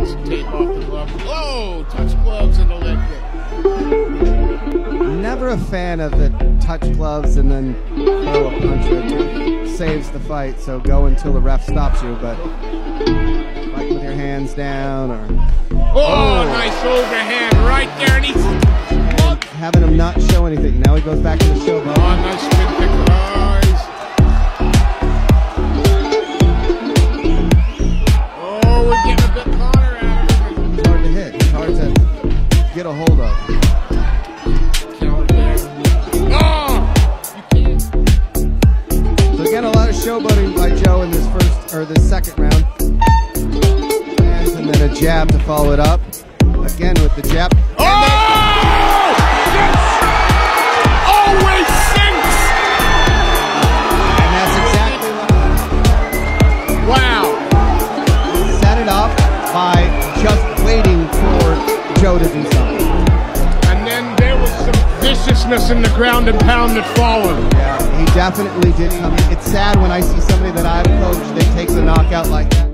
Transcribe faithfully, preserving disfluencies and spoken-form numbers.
some tape off the glove. Oh, touch gloves and a leg kick. Never a fan of the touch gloves and then throw a punch that saves the fight. So go until the ref stops you, but fight with your hands down or. Oh, oh. Nice overhand right there, and he's having him not show anything. Now he goes back to the show. Oh, nice spin kick. Oh, we're getting a bit Connor out of him. It's hard to hit. It's hard to get a hold of. Oh, you can't. So again, a lot of showboating by Joe in this first or this second round, and then a jab to follow it up. Again with the jab. Oh! Always sinks! And that's exactly what. Wow. Set it up by just waiting for Joe to do something. And then there was some viciousness in the ground and pound that followed. Yeah, he definitely did come in. It's sad when I see somebody that I've coached that takes a knockout like that.